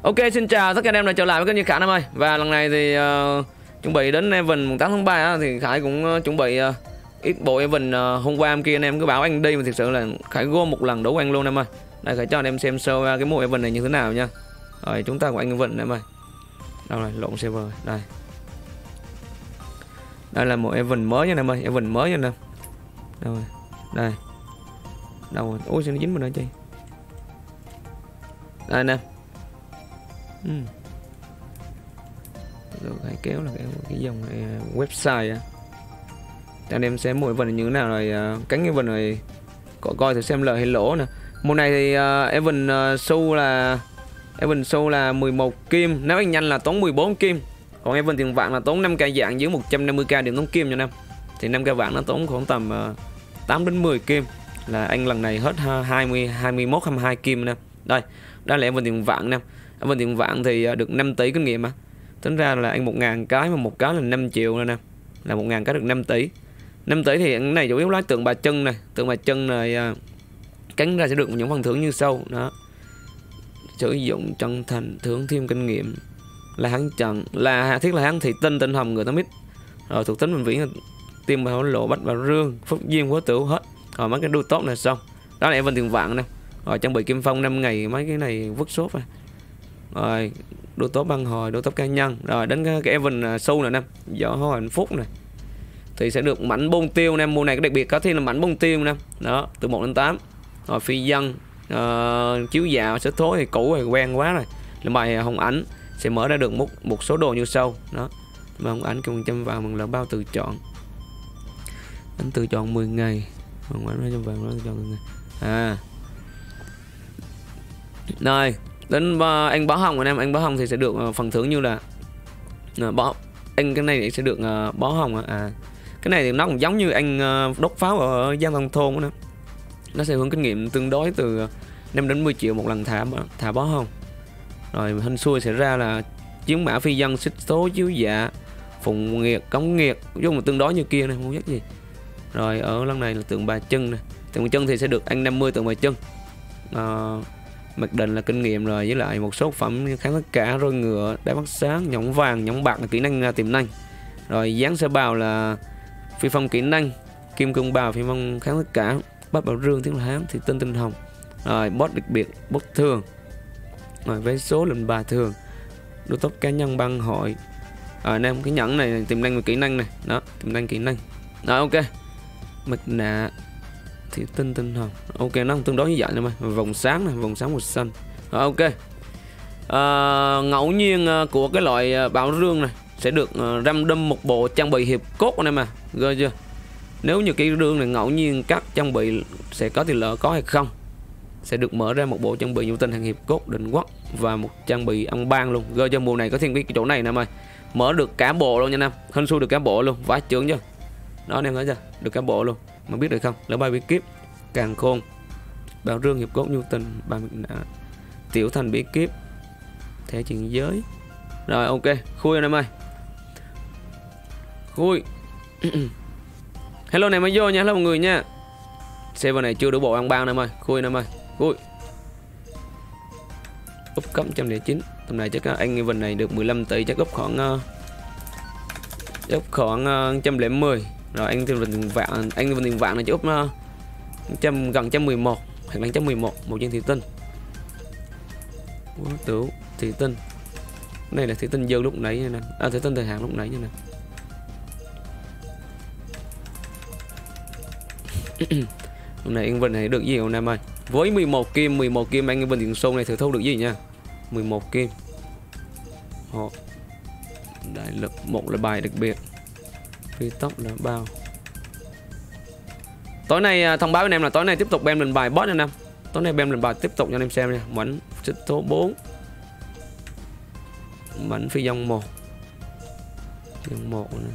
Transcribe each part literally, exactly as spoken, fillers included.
Ok, xin chào tất cả anh em đã trở lại với kênh như Khải em ơi. Và lần này thì uh, chuẩn bị đến event mùng tám tháng ba á, thì Khải cũng uh, chuẩn bị uh, ít bộ event uh, hôm qua em kia anh em cứ bảo anh đi mà thực sự là Khải gom một lần đấu anh luôn em ơi. Đây Khải cho anh em xem sơ uh, cái mùa event này như thế nào nha. Rồi chúng ta của anh event em ơi. Đâu rồi, lộn server đây. Đây là một event mới nha em ơi, event mới nha em. Đâu rồi? Đây. Đâu rồi? Ôi sao nó dính mình ở chi? Đây nè. Ừ. Rồi hãy kéo là cái, cái dòng này, website á. Cho anh em xem mỗi event như thế nào rồi uh, cánh event này có coi thử xem lời hay lỗ nè. Mùa này thì uh, event uh, show là event show là mười một kim, nếu anh nhanh là tốn mười bốn kim. Còn event tiền vàng là tốn năm k dạng dưới một trăm năm mươi k điểm tốn kim cho em. Thì năm k vàng nó tốn khoảng tầm uh, tám đến mười kim. Là anh lần này hết hai mươi, hai mươi mốt, hai mươi hai kim nè. Đây, đây là event tiền vàng nè. Event tiền vàng thì được năm tỷ kinh nghiệm mà. Tính ra là anh một ngàn cái mà một cái là năm triệu nữa nè. Là một ngàn cái được năm tỷ. năm tỷ thì cái này chủ yếu là tượng bà chân này, tượng bà chân này cánh ra sẽ được những phần thưởng như sau đó. Sử dụng chân thành thưởng thêm kinh nghiệm. Là hắn trần, là thiết là hắn thị tinh tinh hồng người ta mít. Rồi thuộc tính mình vĩ tim bảo lộ bách vào rương, phúc duyên quá tử hết. Rồi mấy cái đuôi tốt này xong. Đó là event tiền vàng nè. Rồi trang bị kim phong năm ngày mấy cái này vứt sốt rồi. Rồi đô tốt băng hồi, đô tốt cá nhân. Rồi đến cái, cái event show này nè, gió hoa hạnh phúc này thì sẽ được mảnh bông tiêu nè. Mùa này cái đặc biệt có thêm là mảnh bông tiêu nè. Đó, từ một đến tám. Rồi phi dân, uh, chiếu dạo, số thối thì cũ rồi quen quá rồi. Là bài hồng ảnh sẽ mở ra được một một số đồ như sau. Đó. Mà hồng ảnh cùng chăm vào mình là bao tự chọn. Anh tự chọn mười ngày. Hồng ảnh chăm vào nó tự chọn mười ngày. À. Rồi, đến uh, anh bó hồng anh em, anh bó hồng thì sẽ được uh, phần thưởng như là uh, bó anh cái này sẽ được uh, bó hồng à. Cái này thì nó cũng giống như anh uh, đốt pháo ở Giang Long thôn đó. Nó sẽ hưởng kinh nghiệm tương đối từ năm đến mười triệu một lần thả thả bó hồng. Rồi hên xui sẽ ra là chiến mã phi dân, xích số, chiếu dạ, phụng nghiệt, cống nghiệt, chung là tương đối như kia này, không biết gì. Rồi ở lần này là tượng bà chân này. Tượng bà chân thì sẽ được anh năm mươi tượng bà chân. Uh, mặc định là kinh nghiệm rồi, với lại một số phẩm kháng tất cả, roi ngựa, đá bắt sáng, nhõng vàng, nhõng bạc là kỹ năng tiềm năng. Rồi dáng sơ bào là phi phong kỹ năng, kim cương bào phi phong kháng tất cả, bắt bảo rương tiếng là hán thì tinh tinh hồng. Rồi boss đặc biệt, boss thường. Rồi vé số lệnh bà thường, đô tốc cá nhân băng hội. Rồi anh em cái nhẫn này tiềm năng và kỹ năng này, đó tiềm năng kỹ năng. Rồi ok, mặt nạ thì tinh tinh hồng. Ok, nó tương đối như vậy thôi. Vòng sáng này, vòng sáng màu xanh. Rồi ok. À, ngẫu nhiên của cái loại bảo rương này sẽ được uh, random một bộ trang bị hiệp cốt anh em à. Ghê chưa? Nếu như cái rương này ngẫu nhiên các trang bị sẽ có tỷ lệ có hay không, sẽ được mở ra một bộ trang bị nhu tinh hàng hiệp cốt định quốc và một trang bị ăn ban luôn. Ghê cho mùa này có thêm cái chỗ này nè em ơi. Mở được cả bộ luôn nha anh em. Hên xui được cả bộ luôn, vãi chưởng chưa? Đó anh em thấy chưa? Được cả bộ luôn. Mà biết được không? Lỡ bay bí kíp, càng khôn, bảo rương hiệp cốt nhu tình, ba mươi nã, tiểu thành bí kíp, thẻ chuyển giới. Rồi ok, khui anh em ơi. Khui. Hello này mới vô nha, hello mọi người nha. Server này chưa đủ bộ ăn ban em ơi, khui anh em ơi, khui. Úp cấp một trăm lẻ chín, tầm này chắc anh event này được mười lăm tỷ, chắc úp khoảng uh, chắc khoảng uh, một trăm lẻ mười. Rồi anh tiền tiền vạn, anh tiền vạn này chắc úp uh, trăm gần trăm mười một hoặc là trăm mười một, một viên thị tinh. Quốc tử thị tinh. Cái này là thị tinh dư lúc nãy nha nè. À thị tinh thời hạn lúc nãy nha nè. Hôm nay anh Vinh này được gì không Nam ơi? Với mười một kim, mười một kim anh Vinh tiền xô này thử thu được gì nha. mười một kim. Họ đại lực, một là bài đặc biệt. Phi tốc là bao. Tối nay thông báo với anh em là tối nay tiếp tục bem lên bài boss nha anh em. Tối nay bem lên bài tiếp tục cho anh em xem nha. Mảnh xích số bốn. Mảnh phi dòng một. Dòng một nè.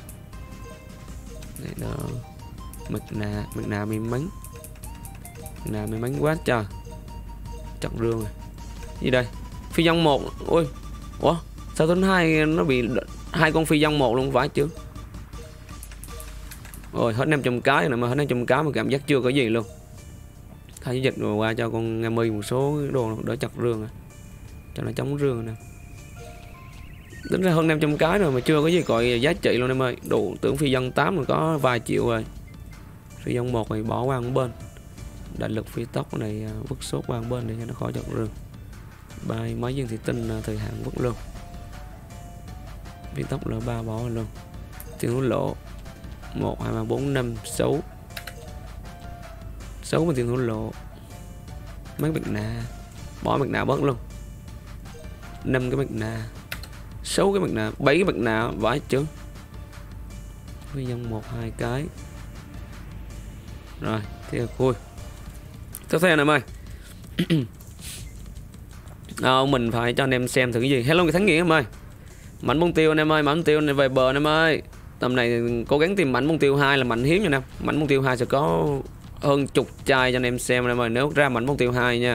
Đây đó. Mực nạ, mực nạ may mắn. Mực nạ may mắn quá trời. Chặt rương rồi. Gì đây? Phi dòng một. Ôi. Ủa? Sao tính hai nó bị hai con phi dòng một luôn phải chứ? Rồi hết năm trăm cái này mà hết năm trăm cái mà cảm giác chưa có gì luôn. Thay dịch rồi qua cho con Nga mi một số đồ đỡ chặt rương à. cho nó chống rương nè. Tính ra hơn năm trăm cái rồi mà chưa có gì gọi giá trị luôn em ơi. Đủ tưởng phi dân tám rồi có vài triệu rồi. Phi dân một thì bỏ qua một bên. Đại lực phi tốc này vứt sốt qua một bên để cho nó khỏi chọn rương. Bài máy dương thị tinh thời hạn vứt luôn. Phi tốc là ba bỏ luôn. Tiền hối lộ một, hai, ba, bốn, năm, sáu sáu mà tiền hối lộ. Mấy mặt nạ bỏ mặt nạ bớt luôn. Năm cái mặt nạ, sáu cái mặt nạ, bảy cái mặt nạ vãi chứ. Phi dân một hai cái. Rồi thì là khui. Tiếp theo em ơi. À, mình phải cho anh em xem thử cái gì. Hello người thắng nghĩa em ơi. Mảnh bông tiêu anh em ơi, mảnh tiêu này về bờ anh em ơi. Tầm này cố gắng tìm mảnh bông tiêu hai là mảnh hiếm nha em. Mảnh bông tiêu hai sẽ có hơn chục chai cho anh em xem anh em ơi, nếu ra mảnh bông tiêu hai nha.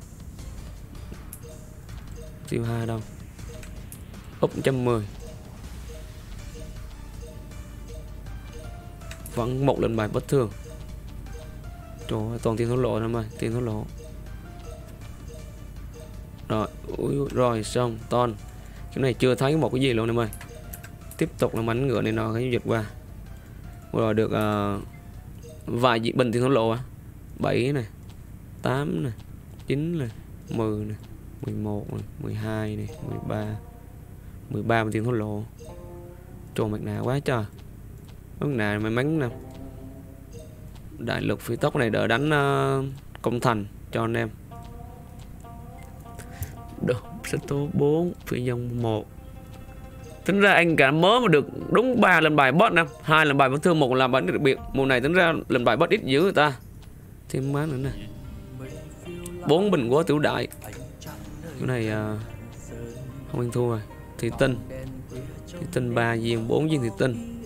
Tiêu hai đâu? Úp một trăm mười. Vẫn một lần bài bất thường. Trời ơi, toàn tiền thổ lộ em ơi, tiền thổ lộ. Rồi, ui, rồi xong, ton. Cái này chưa thấy một cái gì luôn em ơi. Tiếp tục là mảnh ngựa này nó cái dịch qua. Rồi được uh, vài bình tiền thổ lộ á. bảy này, tám này, chín này, mười này, mười một này, mười hai này, mười ba. mười ba tiền thổ lộ. Trời mặt nạ quá trời. Mặt nạ may mắn nè. Đại lực phi tốc này đỡ đánh uh, công thành cho anh em. Được, sẽ tố bốn, phi dòng một. Tính ra anh cả mớ mà được đúng ba lần bài boss nè, hai lần bài bất thương, một là bài đặc biệt. Mùa này tính ra lần bài boss ít dữ người ta. Thêm má nữa nè. bốn bình quá tiểu đại. Cái này uh, không ăn thua rồi. Thị tinh. Thị tinh ba viên, bốn viên thị tinh.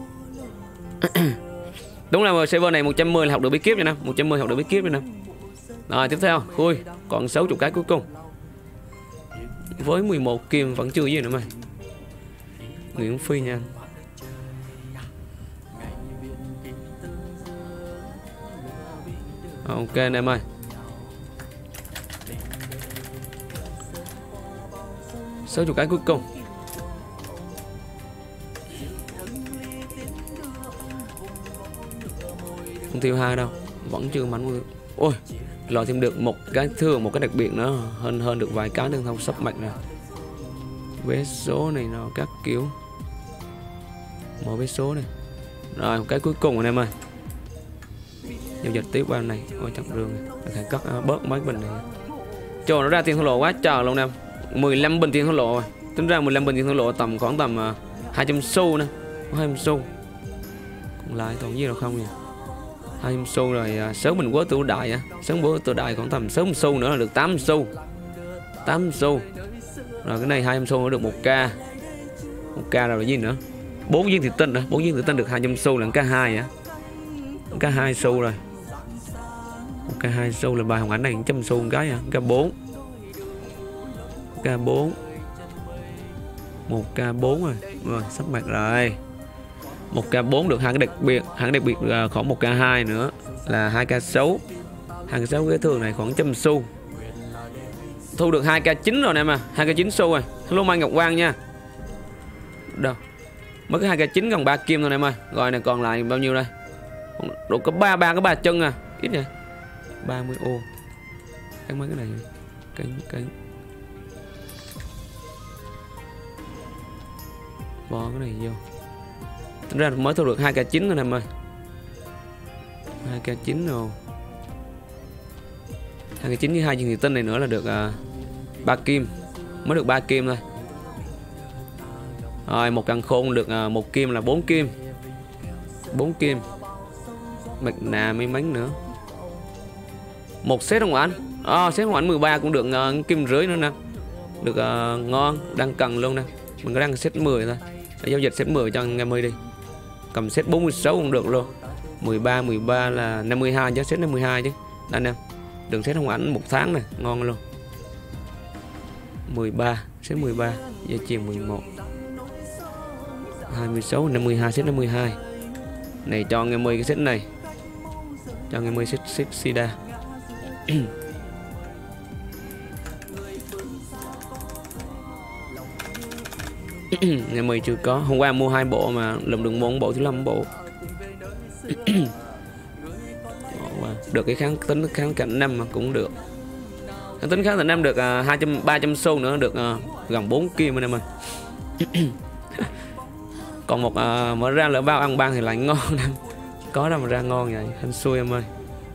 Đúng là server này một trăm mười là học được bí kíp nha nè, một trăm mười học được bí kíp nha nè. Rồi tiếp theo, khui, còn sáu mươi cái cuối cùng. Với mười một kim vẫn chưa gì nữa mày. Nguyễn Phi nha. Ok anh em ơi. sáu mươi cái cuối cùng. Không tiêu hai đâu, vẫn chưa mảnh. Ôi, lòi thêm được một cái thường, một cái đặc biệt nữa, hơn hơn được vài cái đường thông sắp mạch nè. Vé số này nó các kiểu. Mở vé số này. Rồi một cái cuối cùng anh em ơi. Giao dịch tiếp qua này. Ôi chậm rương này. Phải cắt bớt mấy bình này. Trời nó ra tiền thổ lộ quá trời luôn em. mười lăm bình tiền thổ lộ rồi. Tính ra mười lăm bình tiền thổ lộ tầm khoảng tầm uh, hai trăm xu nè. hai trăm xu. Còn lại còn gì đâu không nhỉ? hai trăm xu rồi, uh, sớm mình quá tiểu đại á. Sớm bữa tiểu đại khoảng tầm sớm xu nữa là được tám xu. tám xu. Rồi cái này hai trăm xu nữa được một k. một k rồi là gì nữa? bốn viên thủy tinh nữa, bốn viên thủy tinh được hai trăm xu là k hai á. k hai xu rồi. k hai xu là bài hồng ảnh này một trăm xu một cái à, k bốn. k bốn. một k bốn rồi. Rồi sắp mặt rồi. một k bốn được hai cái đặc biệt, hai cái đặc biệt khoảng một k hai nữa là hai k sáu. hai k sáu cái thường này khoảng một trăm xu. Thu được hai k chín rồi nè em à, hai k chín xu rồi. Hello Mai Ngọc Quang nha. Đâu? Mới cái hai k chín còn ba kim thôi em ơi. Rồi này còn lại bao nhiêu đây? Đủ có ba ba cái ba chân à, ít nha. ba mươi ô. Cái mấy cái này. Cái cái bỏ cái này vô. Tính ra mới thu được hai k chín thôi em ơi. hai k chín rồi. hai k chín với hai viên thủy tinh này nữa là được uh, ba kim. Mới được ba kim thôi. Rồi một căn khôn được uh, một kim là bốn kim. bốn kim. Mặt nạ may mắn nữa. Một set không anh? À, set không ảnh mười ba cũng được uh, kim rưỡi nữa nè. Được uh, ngon, đang cần luôn nè. Mình có đang set mười thôi. Để giao dịch set mười cho anh em ơi đi. Cầm set bốn mươi sáu cũng được luôn. mười ba mười ba là năm mươi hai chứ, set năm mươi hai chứ. Đây nè. Đừng set không ảnh một tháng này, ngon luôn. mười ba, set mười ba, dây chuyền mười một. hai mươi sáu năm mươi hai, set năm mươi hai. Này cho nghe mười cái set này. Cho nghe mười set set sida. Ngày mười chưa có. Hôm qua mua hai bộ mà lượm được một bộ thứ năm bộ. Được cái kháng tính kháng cạnh năm mà cũng được. Kháng tính kháng cạnh năm được uh, hai trăm ba trăm xu nữa, được uh, gần bốn kim anh em ơi. Còn một uh, mở ra lỡ bao ăn ban thì lại ngon nè. Có đâu mà ra ngon vậy, hên xui em ơi.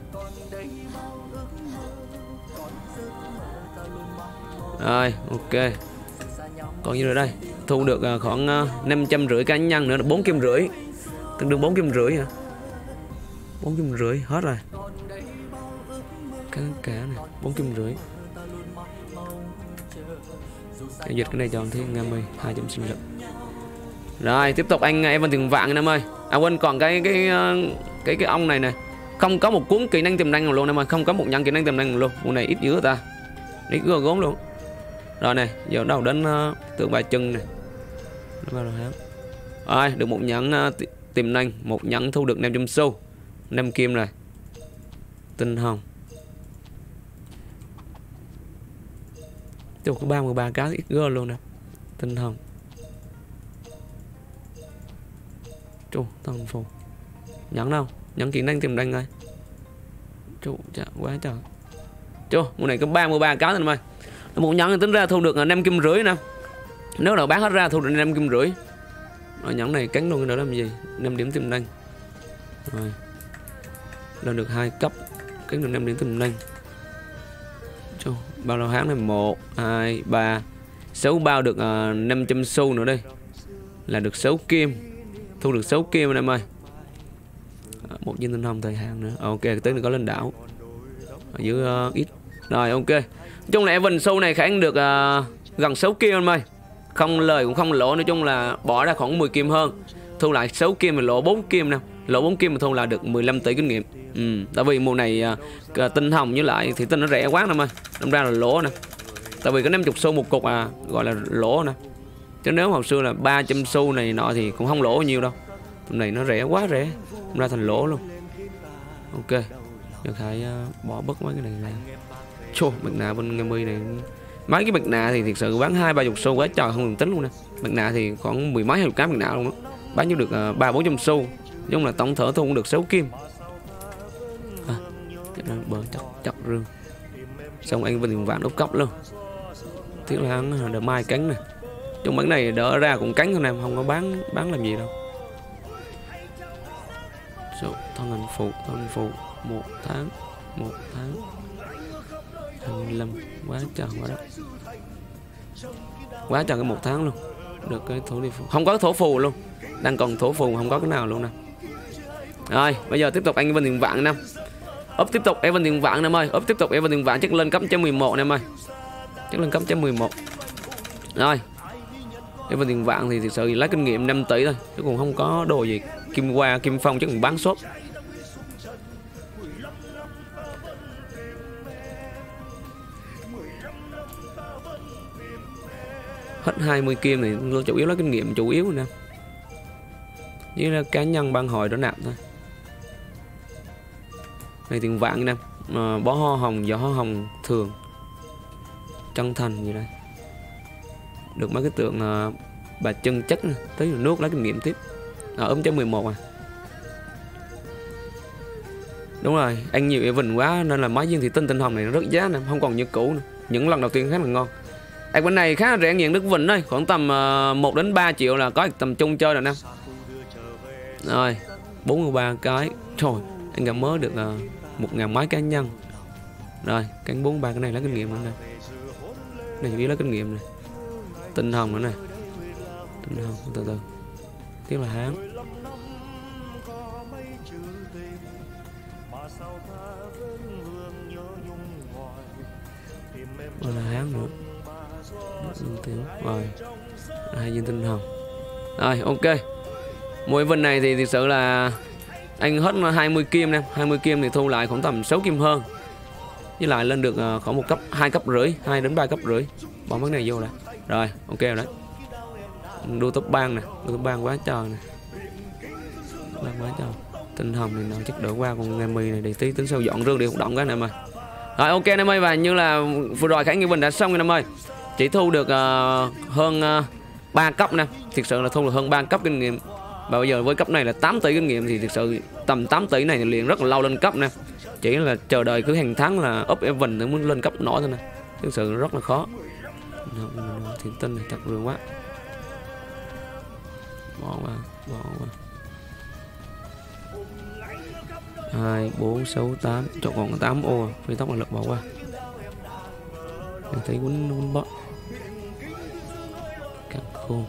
Rồi, ok. Còn như rồi đây, thu được uh, khoảng uh, năm trăm rưỡi cá nhân nữa, bốn kim rưỡi. Tương đương bốn kim rưỡi hả? bốn kim rưỡi hết rồi. Cá cá này, bốn kim rưỡi. Cái dịch cái này chọn thiên năm mươi, hai trăm sinh lực. Rồi, tiếp tục anh Evan tiền vạn anh em ơi. À quên, còn cái cái cái cái ông này này, không có một cuốn kỹ năng tiềm năng luôn em ơi, không có một nhận kỹ năng tiềm năng luôn. Con này ít dữ ta. Ít gớm gốm luôn. Rồi này, giờ đầu đến uh, tượng bài chân này. Rồi, được một nhẫn uh, tiềm năng, một nhẫn thu được năm trăm xu. năm kim rồi. Tinh hồng. Chỗ có ba mươi ba cá ít gơ luôn nè. Tinh hồng. Chú, tăng phù. Nhẫn đâu? Nhẫn kỹ năng tiềm năng rồi. Chú, chà, quá trời. Chú, mùa này có ba mươi ba cá thôi em ơi. Một nhẫn tính ra thu được năm kim rưỡi nè. Nếu nào bán hết ra thu được năm kim rưỡi. Rồi nhẫn này cắn luôn nữa làm gì? năm điểm tiềm năng. Rồi. Lên được hai cấp, cắn được năm điểm tiềm năng. Chú, bao lâu tháng này một, hai, ba, sáu bao được uh, năm trăm xu nữa đây. Là được sáu kim. Thu được sáu kim anh em ơi. Một viên tinh hồng thời hạn nữa. Ok, tới này có lên đảo. Ở dưới uh, ít. Rồi ok. Nói chung là Evan show này khả năng được uh, gần sáu kim anh ơi. Không lời cũng không lỗ, nói chung là bỏ ra khoảng mười kim hơn. Thu lại sáu kim mà lỗ bốn kim nè. Lỗ bốn kim mà thu lại được mười lăm tỷ kinh nghiệm. Ừ, tại vì mùa này uh, tinh hồng với lại thì tinh nó rẻ quá nè ơi. Đâm ra là lỗ nè. Tại vì có năm mươi xu một cục à, gọi là lỗ nè. Chứ nếu hồi xưa là ba trăm xu này nọ thì cũng không lỗ nhiều đâu. Tầm này nó rẻ quá rẻ, không ra thành lỗ luôn. Ok, được hãy uh, bỏ bớt mấy cái này ra. Chô, mặt nạ bên năm mươi này. Mấy cái mặt nạ thì thực sự bán hai ba chục xu quá trời không được tính luôn nè. Mặt nạ thì khoảng mười mấy hai chục cái mặt nạ luôn đó. Bán như được ba bốn trăm xu. Nhưng là tổng thở thu cũng được sáu kim. À, bờ chặt chặt rương. Xong anh bên tiền vàng đốt cốc luôn. Tiếc là hắn đợi mai cánh nè. Trong bản này đỡ ra cũng cánh thôi em, không có bán bán làm gì đâu. Số thân hình phụ, thân hình phụ một tháng, một tháng hai mươi lăm, quá trời quá đó. Quá trời cái một tháng luôn. Được cái thổ đi phù. Không có thổ phù luôn. Đang còn thổ phù không có cái nào luôn nè. Rồi, bây giờ tiếp tục anh Evan tiền vạn năm. Up tiếp tục Evan tiền vạn em ơi, up tiếp tục Evan tiền vạn chắc lên cấp mười một em ơi. Chắc lên cấp mười một. Rồi. Evan tiền vạn thì thực sự lấy kinh nghiệm năm tỷ thôi, chứ còn không có đồ gì. Kim Hoa, Kim Phong chắc còn bán shop. Hết hai mươi kim này chủ yếu là kinh nghiệm chủ yếu nè. Với là cá nhân ban hồi đó nạp thôi. Này tiền vạn nè, à, bó hoa hồng, gió hoa hồng thường. Chân thành gì đây. Được mấy cái tượng uh, bà chân chất nè, tới nước lấy kinh nghiệm tiếp. Ở ấm mười một à. Đúng rồi, ăn nhiều Evan quá nên là mấy viên thị tinh tinh hồng này nó rất giá nè, không còn như cũ nữa. Những lần đầu tiên khá là ngon. Ăn bên này khá là rẻ nghiện nước vịnh thôi, khoảng tầm uh, một đến ba triệu là có tầm chung chơi rồi nè. Rồi, bốn mươi ba cái. Trời, anh gặp mới được uh, một ngàn mấy cá nhân. Rồi, cánh bốn mươi ba cái này lấy kinh nghiệm nữa nè. Này chỉ biết lấy kinh nghiệm này. Tinh hồng nữa nè. Tinh hồng từ từ. Tiếp là hán. Rồi là hán nữa. Rồi. Hai viên tinh hồng. Rồi ok. Mỗi vần này thì thực sự là anh hết hai mươi kim nè, hai mươi kim thì thu lại khoảng tầm sáu kim hơn. Với lại lên được khoảng một cấp, hai cấp rưỡi, hai đến ba cấp rưỡi. Bỏ mấy này vô lại. Rồi, ok rồi đấy. Đua top bang nè, đua top bang quá trời nè. Bang quá trời. Tinh hồng này nó chắc đỡ qua con nghe mì này để tí tính sau dọn rương đi hoạt động cái này em ơi. Rồi ok anh em ơi, và như là vừa rồi Khải Nghi Bình đã xong anh em ơi. Chỉ thu được uh, hơn uh, ba cấp nè, thực sự là thu được hơn ba cấp kinh nghiệm. Và bây giờ với cấp này là tám tỷ kinh nghiệm thì thực sự tầm tám tỷ này thì liền rất là lâu lên cấp nè. Chỉ là chờ đợi cứ hàng tháng là up event để muốn lên cấp nổi thôi nè. Thực sự rất là khó. Thiện tinh này thật rương quá. Bỏ qua, bỏ qua. hai, bốn, sáu, tám, chọn còn tám ô, phi tốc là lực bỏ qua. Em thấy quýnh quýnh bot. Càng khôn.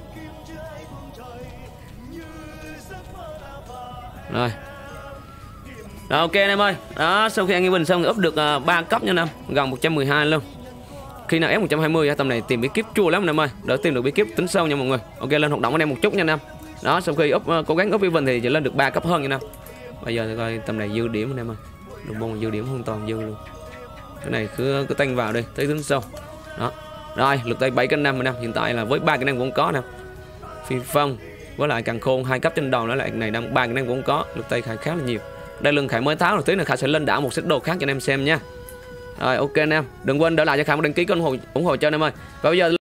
Rồi. Rồi ok anh em ơi. Đó, sau khi anh Bình xong thì up được uh, ba cấp nha anh em, gần một trăm mười hai luôn. Khi nào ép một trăm hai mươi tầm này tìm bí kíp chua lắm anh em ơi. Đỡ tìm được bí kíp tính sâu nha mọi người. Ok lên hoạt động anh em một chút nha anh em. Đó, sau khi up uh, cố gắng up event thì chỉ lên được ba cấp hơn nha anh em. Bây giờ thì coi tầm này dư điểm anh em ơi. Đồng bông dư điểm hoàn toàn dư luôn. Cái này cứ cứ tanh vào đi, tới tính sâu. Đó. Rồi, lượt tay bảy cân năm anh em. Hiện tại là với ba cái năng cũng có nè. Phi phong với lại càng khôn hai cấp trên đầu nữa lại này đang ba cái năng cũng có, lượt tay khá khá là nhiều. Đây lưng Khải mới tháo rồi, tí nữa Khải sẽ lên đảo một set đồ khác cho anh em xem nha. Rồi ok anh em, đừng quên để lại cho Khải một đăng ký kênh ủng hộ ủng hộ cho anh em ơi. Và bây giờ